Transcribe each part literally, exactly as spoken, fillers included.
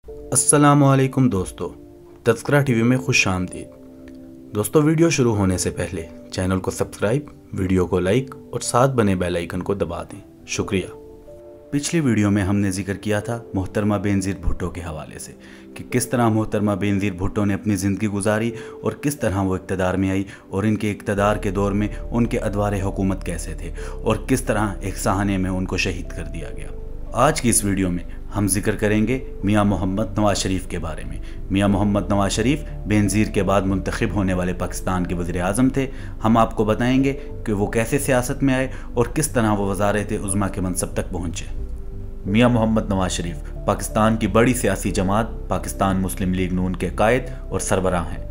السلام علیکم دوستو، تذکرہ ٹی وی میں خوش آمدید۔ دوستو، ویڈیو شروع ہونے سے پہلے چینل کو سبسکرائب، ویڈیو کو لائک اور ساتھ بنے بیل آئیکن کو دبا دیں، شکریہ۔ پچھلی ویڈیو میں ہم نے ذکر کیا تھا محترمہ بینظیر بھٹو کے حوالے سے کہ کس طرح محترمہ بینظیر بھٹو نے اپنی زندگی گزاری اور کس طرح وہ اقتدار میں آئی اور ان کے اقتدار کے دور میں ان کے ادوار حکومت کیسے تھے اور کس طرح ایک سہانے میں ان کو شہید کر دیا گیا۔ آج کی اس ویڈیو میں ہم ذکر کریں گے میاں محمد نواز شریف کے بارے میں۔ میاں محمد نواز شریف بینظیر کے بعد منتخب ہونے والے پاکستان کے وزیر اعظم تھے۔ ہم آپ کو بتائیں گے کہ وہ کیسے سیاست میں آئے اور کس طرح وہ وزارت عظمیٰ کے منصب تک پہنچے۔ میاں محمد نواز شریف پاکستان کی بڑی سیاسی جماعت پاکستان مسلم لیگ نون کے قائد اور سربراہ ہیں۔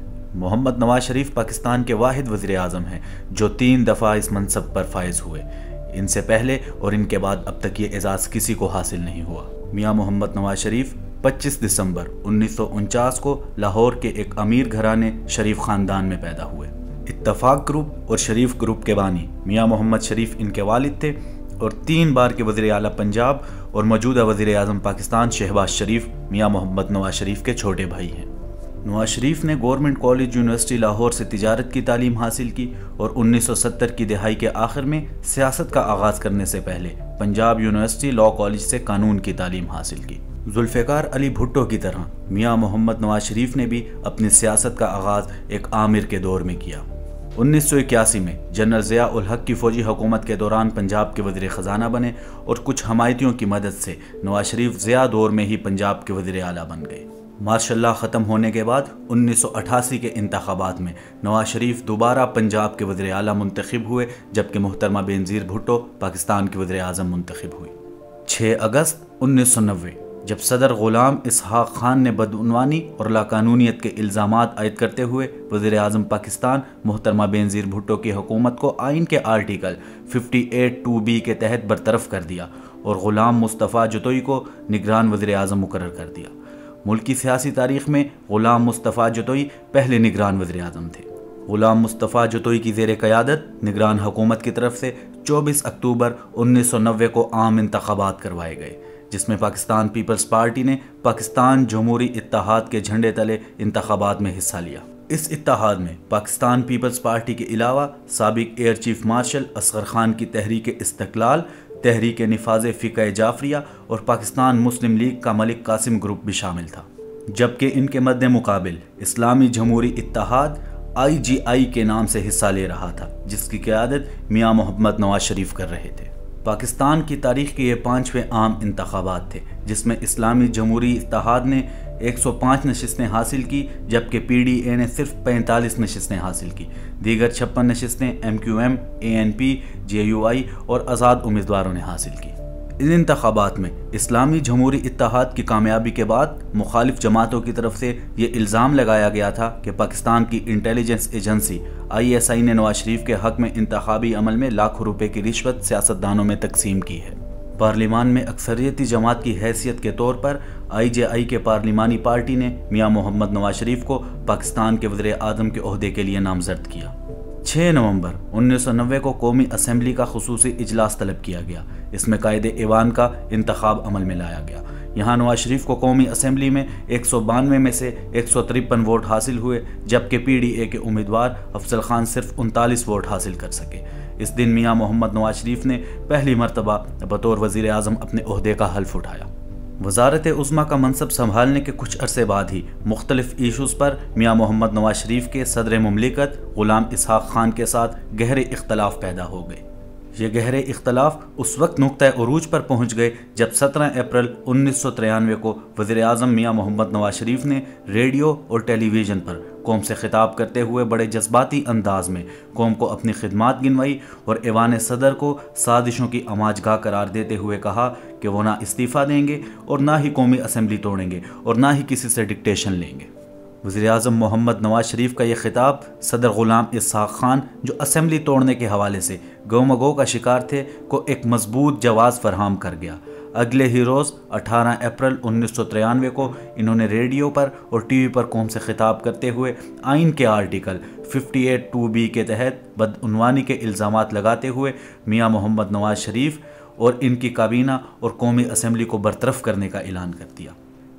محمد نواز شریف پاکستان کے واحد وزیر اعظم ہیں جو تین دفعہ اس منصب پر فائز ہوئے۔ ان سے پہلے اور ان کے بعد اب تک یہ اعزاز کسی کو حاصل نہیں ہوا۔ میاں محمد نواز شریف پچیس دسمبر انیس سو انچاس کو لاہور کے ایک امیر گھرانے شریف خاندان میں پیدا ہوئے۔ اتفاق گروپ اور شریف گروپ کے بانی میاں محمد شریف ان کے والد تھے اور تین بار کے وزیر اعلیٰ پنجاب اور موجودہ وزیر اعظم پاکستان شہباز شریف میاں محمد نواز شریف کے چھوٹے بھائی ہیں۔ نواز شریف نے گورنمنٹ کالج یونیورسٹی لاہور سے تجارت کی تعلیم حاصل کی اور انیس سو ستر کی دہائی کے آخر میں سیاست کا آغاز کرنے سے پہلے پنجاب یونیورسٹی لاء کالج سے قانون کی تعلیم حاصل کی۔ ذوالفقار علی بھٹو کی طرح میاں محمد نواز شریف نے بھی اپنی سیاست کا آغاز ایک آمر کے دور میں کیا۔ انیس سو اکیاسی میں جنرل ضیاء الحق کی فوجی حکومت کے دوران پنجاب کے وزیر خزانہ بنے اور کچھ حمایتیوں کی مدد سے نواز شریف ضیاء دور میں ہی پنجاب کے وزیر اعلیٰ بن گئے۔ مارشاء اللہ ختم ہونے کے بعد انیس سو اٹھاسی کے انتخابات میں نواز شریف دوبارہ پنجاب کے وزیر اعلیٰ منتخب ہوئے جبکہ محترمہ بینظیر بھٹو پاکستان کی وزیر اعظم منتخب ہوئی۔ چھ اگست انیس سو نوے جب صدر غلام اسحاق خان نے بدعنوانی اور لاقانونیت کے الزامات عائد کرتے ہوئے وزیر اعظم پاکستان محترمہ بینظیر بھٹو کی حکومت کو آئین کے article fifty eight two B کے تحت برطرف کر دیا اور غلام مصطفیٰ جتوئی کو نگران وزیر اعظم مقرر کر دیا۔ ملکی سیاسی تاریخ میں غلام مصطفیٰ جتوئی پہلے نگران وزیر اعظم تھے۔ غلام مصطفیٰ جتوئی کی زیر قیادت نگران حکومت کی طرف سے چوبیس اکتوبر انیس سو نوے کو عام انتخابات کروائے گئے جس میں پاکستان پیپلز پارٹی نے پاکستان جمہوری اتحاد کے جھنڈے تلے انتخابات میں حصہ لیا۔ اس اتحاد میں پاکستان پیپلز پارٹی کے علاوہ سابق air chief marshal Asghar Khan کی تحریک استقلال، تحریک نفاذ فقہ جعفریہ اور پاکستان مسلم لیگ کا ملک قاسم گروپ بھی شامل تھا، جبکہ ان کے مد مقابل اسلامی جمہوری اتحاد آئی جی آئی کے نام سے حصہ لے رہا تھا جس کی قیادت میاں محمد نواز شریف کر رہے تھے۔ پاکستان کی تاریخ کے یہ پانچویں عام انتخابات تھے جس میں اسلامی جمہوری اتحاد نے ایک سو پانچ نشستیں حاصل کی جبکہ پی ڈی اے نے صرف پینتالیس نشستیں حاصل کی۔ دیگر چھپن نشستیں M Q M, A N P, J U I اور آزاد امیدواروں نے حاصل کی۔ ان انتخابات میں اسلامی جمہوری اتحاد کی کامیابی کے بعد مخالف جماعتوں کی طرف سے یہ الزام لگایا گیا تھا کہ پاکستان کی intelligence agency I S I نے نواز شریف کے حق میں انتخابی عمل میں لاکھوں روپے کی رشوت سیاستدانوں میں تقسیم کی ہے۔ پارلیمان میں اکثریتی جماعت کی حیثیت کے طور پر آئی جے آئی کے پارلیمانی پارٹی نے میاں محمد نواز شریف کو پاکستان کے وزیر اعظم کے عہدے کے لیے نامزد کیا۔ چھ نومبر انیس سو نوے کو قومی اسمبلی کا خصوصی اجلاس طلب کیا گیا۔ اس میں قائد ایوان کا انتخاب عمل میں لایا گیا۔ یہاں نواز شریف کو قومی اسمبلی میں ایک سو بانوے میں سے ایک سو ترپن ووٹ حاصل ہوئے جبکہ پی ڈی اے کے امیدوار افضل خان صرف انتالیس ووٹ حاصل کر سکے۔ اس دن میاں محمد نواز شریف نے پہلی مرتبہ بطور وزیر اعظم اپنے عہدے کا حلف اٹھایا۔ وزارت عظمیٰ کا منصب سنبھالنے کے کچھ عرصے بعد ہی مختلف ایشوز پر میاں محمد نواز شریف کے صدر مملکت غلام اسحاق خان کے ساتھ گہرے اختلاف پیدا ہو گئے۔ یہ گہرے اختلاف اس وقت نقطۂ عروج پر پہنچ گئے جب سترہ اپریل انیس سو ترانوے کو وزیر اعظم میاں محمد نواز شریف نے ریڈیو اور ٹیلی ویژن پر قوم سے خطاب کرتے ہوئے بڑے جذباتی انداز میں قوم کو اپنی خدمات گنوائی اور ایوان صدر کو سازشوں کی آماج گاہ قرار دیتے ہوئے کہا کہ وہ نہ استعفیٰ دیں گے اور نہ ہی قومی اسمبلی توڑیں گے اور نہ ہی کسی سے ڈکٹیشن لیں گے۔ وزیر اعظم محمد نواز شریف کا یہ خطاب صدر غلام اسحاق خان جو اسمبلی توڑنے کے حوالے سے گو مگو کا شکار تھے کو ایک مضبوط جواز فراہم کر گیا۔ اگلے ہی روز اٹھارہ اپریل انیس سو ترانوے کو انہوں نے ریڈیو پر اور ٹی وی پر قوم سے خطاب کرتے ہوئے آئین کے article fifty eight two B کے تحت بدعنوانی کے الزامات لگاتے ہوئے میاں محمد نواز شریف اور ان کی کابینہ اور قومی اسمبلی کو برطرف کرنے کا اعلان کر دیا۔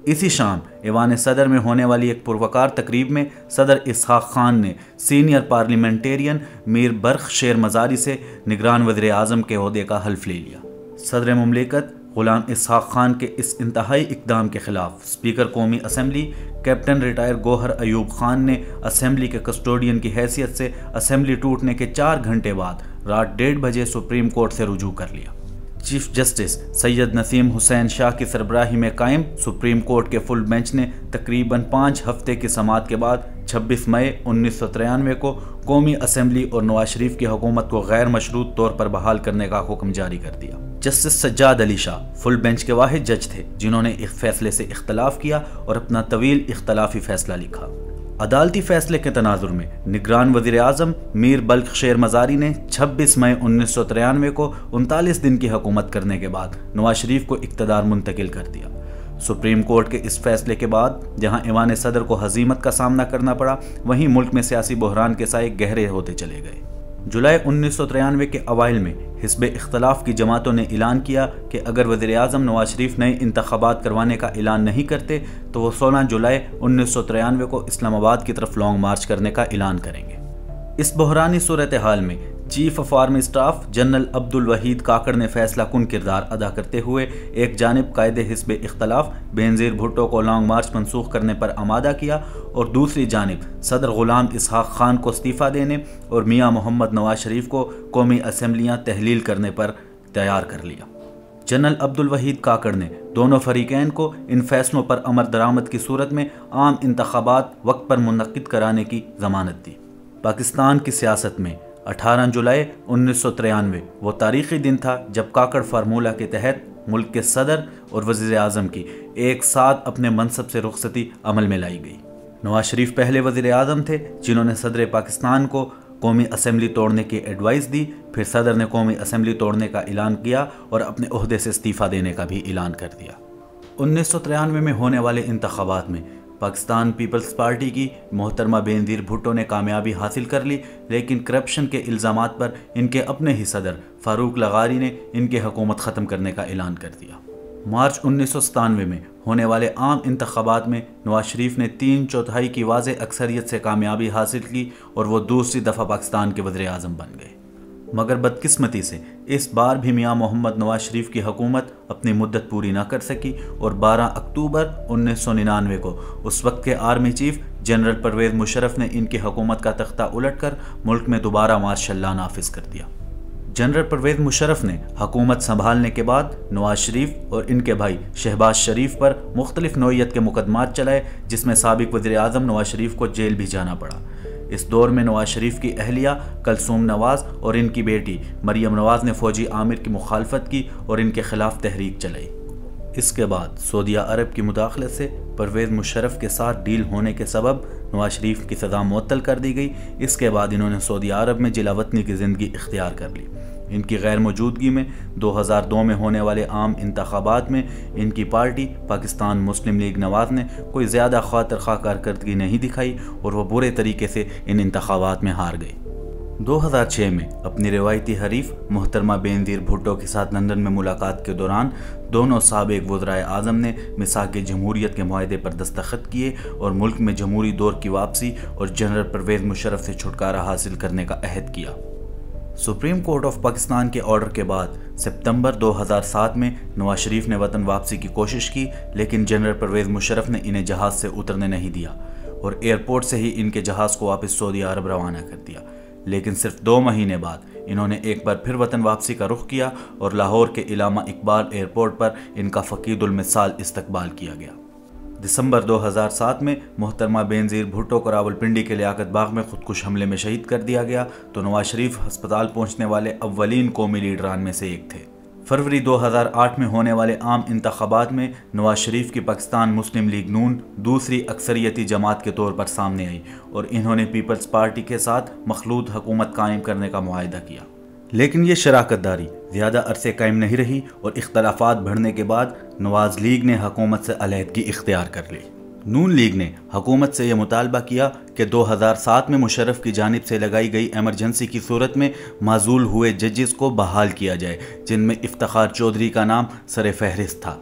اسی شام ایوان صدر میں ہونے والی ایک پروکار تقریب میں صدر اسحاق خان نے سینئر پارلیمنٹیرین میر برق شیر مزاری سے نگران وزیر اعظم کے عہدے کا حلف لے لیا۔ صدر مملکت غلام اسحاق خان کے اس انتہائی اقدام کے خلاف اسپیکر قومی assembly captain retire Gohar Ayub Khan نے اسمبلی کے کسٹوڈین کی حیثیت سے اسمبلی ٹوٹنے کے چار گھنٹے بعد رات ڈیڑھ بجے سپریم کورٹ سے رجوع کر لیا۔ چیف جسٹس سید نسیم حسین شاہ کی سربراہی میں قائم سپریم کورٹ کے فل بینچ نے تقریباً پانچ ہفتے کی سماعت کے بعد چھبیس مئی انیس سو ترانوے کو قومی اسمبلی اور نواز شریف کی حکومت کو غیر مشروط طور پر بحال کرنے کا حکم جاری کر دیا۔ Justice Sajjad Ali Shah full bench کے واحد جج تھے جنہوں نے اس فیصلے سے اختلاف کیا اور اپنا طویل اختلافی فیصلہ لکھا۔ عدالتی فیصلے کے تناظر میں نگران وزیر اعظم میر برق شیر مزاری نے چھبیس مئی انیس سو ترانوے کو انتالیس دن کی حکومت کرنے کے بعد نواز شریف کو اقتدار منتقل کر دیا۔ سپریم کورٹ کے اس فیصلے کے بعد جہاں ایوان صدر کو ہزیمت کا سامنا کرنا پڑا، وہیں ملک میں سیاسی بحران کے سائے گہرے ہوتے چلے گئے۔ جولائی انیس سو ترانوے کے اوائل میں حزب اختلاف کی جماعتوں نے اعلان کیا کہ اگر وزیر اعظم نواز شریف نئے انتخابات کروانے کا اعلان نہیں کرتے تو وہ سولہ جولائی انیس سو ترانوے کو اسلام آباد کی طرف لانگ مارچ کرنے کا اعلان کریں گے۔ اس بحرانی صورتحال میں chief of army staff general Abdul Waheed Kakar نے فیصلہ کن کردار ادا کرتے ہوئے ایک جانب قائد حزب اختلاف بینظیر بھٹو کو لانگ مارچ منسوخ کرنے پر آمادہ کیا اور دوسری جانب صدر غلام اسحاق خان کو استعفیٰ دینے اور میاں محمد نواز شریف کو قومی اسمبلیاں تحلیل کرنے پر تیار کر لیا۔ جنرل عبد الوحید کاکڑ نے دونوں فریقین کو ان فیصلوں پر عمل درآمد کی صورت میں عام انتخابات وقت پر منعقد کرانے کی ضمانت دی۔ پاکستان کی سیاست میں اٹھارہ جولائی انیس سو ترانوے وہ تاریخی دن تھا جب کاکڑ فارمولہ کے تحت ملک کے صدر اور وزیر اعظم کی ایک ساتھ اپنے منصب سے رخصتی عمل میں لائی گئی۔ نواز شریف پہلے وزیر اعظم تھے جنہوں نے صدر پاکستان کو قومی اسمبلی توڑنے کی ایڈوائز دی، پھر صدر نے قومی اسمبلی توڑنے کا اعلان کیا اور اپنے عہدے سے استعفیٰ دینے کا بھی اعلان کر دیا۔ انیس سو ترانوے میں ہونے والے انتخابات میں پاکستان پیپلز پارٹی کی محترمہ بینظیر بھٹو نے کامیابی حاصل کر لی، لیکن کرپشن کے الزامات پر ان کے اپنے ہی صدر فاروق لغاری نے ان کی حکومت ختم کرنے کا اعلان کر دیا۔ مارچ انیس سو ستانوے میں ہونے والے عام انتخابات میں نواز شریف نے تین چوتھائی کی واضح اکثریت سے کامیابی حاصل کی اور وہ دوسری دفعہ پاکستان کے وزیر اعظم بن گئے، مگر بدقسمتی سے اس بار بھی میاں محمد نواز شریف کی حکومت اپنی مدت پوری نہ کر سکی اور بارہ اکتوبر انیس سو ننانوے کو اس وقت کے army chief general Pervez Musharraf نے ان کی حکومت کا تختہ الٹ کر ملک میں دوبارہ مارشل لا نافذ کر دیا۔ جنرل پرویز مشرف نے حکومت سنبھالنے کے بعد نواز شریف اور ان کے بھائی شہباز شریف پر مختلف نوعیت کے مقدمات چلائے، جس میں سابق وزیر اعظم نواز شریف کو جیل بھی جانا پڑا۔ اس دور میں نواز شریف کی اہلیہ کلثوم نواز اور ان کی بیٹی مریم نواز نے فوجی آمر کی مخالفت کی اور ان کے خلاف تحریک چلائی۔ اس کے بعد سعودیہ عرب کی مداخلت سے پرویز مشرف کے ساتھ ڈیل ہونے کے سبب نواز شریف کی سزا معطل کر دی گئی۔ اس کے بعد انہوں نے سعودیہ عرب میں جلا وطنی کی زندگی اختیار کر لی۔ ان کی غیر موجودگی میں دو ہزار دو میں ہونے والے عام انتخابات میں ان کی پارٹی پاکستان مسلم لیگ نواز نے کوئی زیادہ خاطر خواہ کارکردگی نہیں دکھائی اور وہ برے طریقے سے ان انتخابات میں ہار گئی۔ دو ہزار چھ میں اپنی روایتی حریف محترمہ بینظیر بھٹو کے ساتھ لندن میں ملاقات کے دوران دونوں سابق وزرائے اعظم نے میثاق جمہوریت کے معاہدے پر دستخط کیے اور ملک میں جمہوری دور کی واپسی اور جنرل پرویز مشرف سے چھٹکارا حاصل کرنے کا عہد کیا۔ سپریم کورٹ آف پاکستان کے آرڈر کے بعد ستمبر دو ہزار سات میں نواز شریف نے وطن واپسی کی کوشش کی، لیکن جنرل پرویز مشرف نے انہیں جہاز سے اترنے نہیں دیا اور ایئرپورٹ سے ہی ان کے جہاز کو واپس سعودی عرب روانہ کر دیا۔ لیکن صرف دو مہینے بعد انہوں نے ایک بار پھر وطن واپسی کا رخ کیا اور لاہور کے علامہ اقبال ایئرپورٹ پر ان کا فقید المثال استقبال کیا گیا۔ دسمبر دو ہزار سات میں محترمہ بینظیر بھٹو کو راولپنڈی کے لیاقت باغ میں خودکش حملے میں شہید کر دیا گیا تو نواز شریف ہسپتال پہنچنے والے اولین قومی لیڈران میں سے ایک تھے۔ فروری دو ہزار آٹھ میں ہونے والے عام انتخابات میں نواز شریف کی پاکستان مسلم لیگ نون دوسری اکثریتی جماعت کے طور پر سامنے آئی اور انہوں نے پیپلز پارٹی کے ساتھ مخلوط حکومت قائم کرنے کا معاہدہ کیا، لیکن یہ شراکت داری زیادہ عرصے قائم نہیں رہی اور اختلافات بڑھنے کے بعد نواز لیگ نے حکومت سے علیحدگی اختیار کر لی۔ نون لیگ نے حکومت سے یہ مطالبہ کیا کہ دو ہزار سات میں مشرف کی جانب سے لگائی گئی ایمرجنسی کی صورت میں معزول ہوئے ججز کو بحال کیا جائے، جن میں افتخار چودھری کا نام سر فہرست تھا۔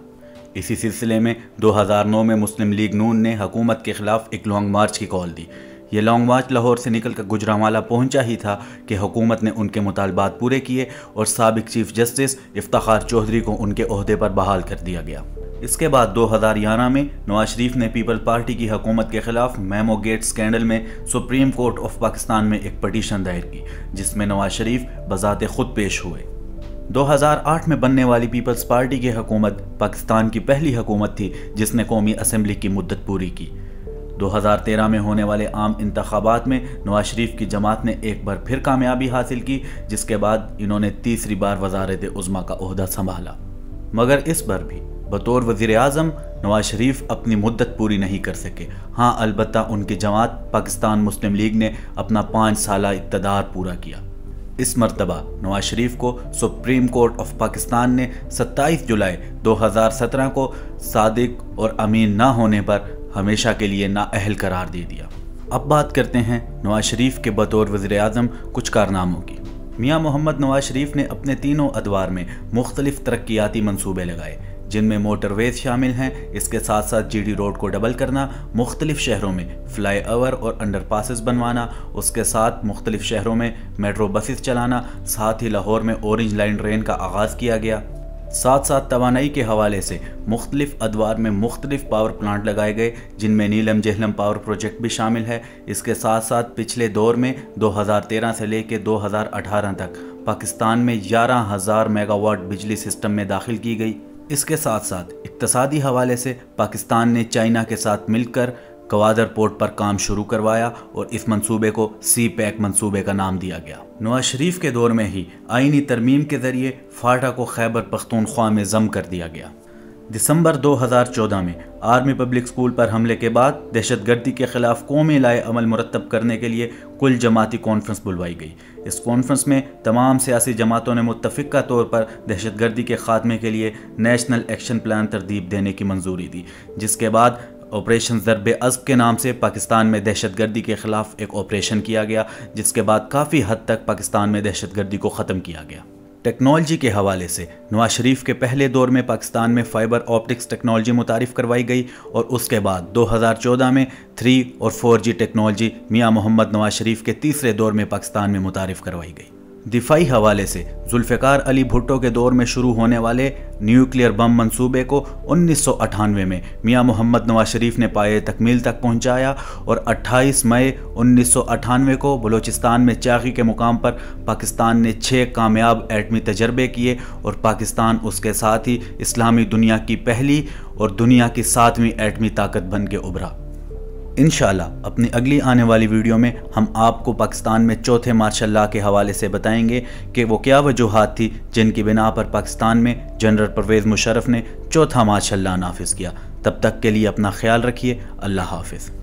اسی سلسلے میں دو ہزار نو میں مسلم لیگ نون نے حکومت کے خلاف ایک لانگ مارچ کی کال دی۔ یہ لانگ مارچ لاہور سے نکل کر گوجرانوالہ پہنچا ہی تھا کہ حکومت نے ان کے مطالبات پورے کیے اور سابق چیف جسٹس افتخار چودھری کو ان کے عہدے پر بحال کر دیا گیا۔ اس کے بعد دو ہزار گیارہ میں نواز شریف نے پیپل پارٹی کی حکومت کے خلاف میمو گیٹ سکینڈل میں سپریم کورٹ آف پاکستان میں ایک پٹیشن دائر کی، جس میں نواز شریف بذات خود پیش ہوئے۔ دو ہزار آٹھ میں بننے والی پیپلز پارٹی کی حکومت پاکستان کی پہلی حکومت تھی جس نے قومی اسمبلی کی مدت پوری کی۔ دو ہزار تیرہ میں ہونے والے عام انتخابات میں نواز شریف کی جماعت نے ایک بار پھر کامیابی حاصل کی، جس کے بعد انہوں نے تیسری بار وزارت عظمیٰ کا عہدہ سنبھالا، مگر اس بار بھی بطور وزیر اعظم نواز شریف اپنی مدت پوری نہیں کر سکے۔ ہاں البتہ ان کی جماعت پاکستان مسلم لیگ نے اپنا پانچ سالہ اقتدار پورا کیا۔ اس مرتبہ نواز شریف کو سپریم کورٹ آف پاکستان نے ستائیس جولائی دو ہزار سترہ کو صادق اور امین نہ ہونے پر ہمیشہ کے لیے نااہل قرار دے دیا۔ اب بات کرتے ہیں نواز شریف کے بطور وزیر اعظم کچھ کارناموں کی۔ میاں محمد نواز شریف نے اپنے تینوں ادوار میں مختلف ترقیاتی منصوبے لگائے، جن میں موٹر ویز شامل ہیں۔ اس کے ساتھ ساتھ جی ڈی روڈ کو ڈبل کرنا، مختلف شہروں میں فلائی اوور اور انڈر پاسز بنوانا، اس کے ساتھ مختلف شہروں میں میٹرو بسز چلانا، ساتھ ہی لاہور میں اورنج لائن ٹرین کا آغاز کیا گیا۔ ساتھ ساتھ توانائی کے حوالے سے مختلف ادوار میں مختلف پاور پلانٹ لگائے گئے، جن میں نیلم جہلم پاور پروجیکٹ بھی شامل ہے۔ اس کے ساتھ ساتھ پچھلے دور میں دو ہزار تیرہ سے لے کے دو ہزار اٹھارہ تک پاکستان میں گیارہ ہزار میگا واٹ بجلی سسٹم میں داخل کی گئی۔ اس کے ساتھ ساتھ اقتصادی حوالے سے پاکستان نے چائنا کے ساتھ مل کر گوادر پورٹ پر کام شروع کروایا اور اس منصوبے کو سی پیک منصوبے کا نام دیا گیا۔ نواز شریف کے دور میں ہی آئینی ترمیم کے ذریعے فاٹا کو خیبر پختونخوا میں ضم کر دیا گیا۔ دسمبر دو ہزار چودہ میں آرمی پبلک اسکول پر حملے کے بعد دہشت گردی کے خلاف قومی لائحہ عمل مرتب کرنے کے لیے کل جماعتی کانفرنس بلوائی گئی۔ اس کانفرنس میں تمام سیاسی جماعتوں نے متفقہ طور پر دہشت گردی کے خاتمے کے لیے نیشنل ایکشن پلان ترتیب دینے کی منظوری دی، جس کے بعد آپریشن ضرب عضب کے نام سے پاکستان میں دہشت گردی کے خلاف ایک آپریشن کیا گیا، جس کے بعد کافی حد تک پاکستان میں دہشت گردی کو ختم کیا گیا۔ ٹیکنالوجی کے حوالے سے نواز شریف کے پہلے دور میں پاکستان میں فائبر آپٹکس ٹیکنالوجی متعارف کروائی گئی اور اس کے بعد دو ہزار چودہ میں تھری اور فور جی ٹیکنالوجی میاں محمد نواز شریف کے تیسرے دور میں پاکستان میں متعارف کروائی گئی۔ دفاعی حوالے سے ذوالفقار علی بھٹو کے دور میں شروع ہونے والے نیوکلیئر بم منصوبے کو انیس سو اٹھانوے میں میاں محمد نواز شریف نے پائے تکمیل تک پہنچایا اور اٹھائیس مئی انیس سو اٹھانوے کو بلوچستان میں چاغی کے مقام پر پاکستان نے چھ کامیاب ایٹمی تجربے کیے اور پاکستان اس کے ساتھ ہی اسلامی دنیا کی پہلی اور دنیا کی ساتویں ایٹمی طاقت بن کے ابھرا۔ انشاءاللہ اپنی اگلی آنے والی ویڈیو میں ہم آپ کو پاکستان میں چوتھے مارشل لا کے حوالے سے بتائیں گے کہ وہ کیا وجوہات تھی جن کی بنا پر پاکستان میں جنرل پرویز مشرف نے چوتھا مارشل لا نافذ کیا۔ تب تک کے لیے اپنا خیال رکھیے۔ اللہ حافظ۔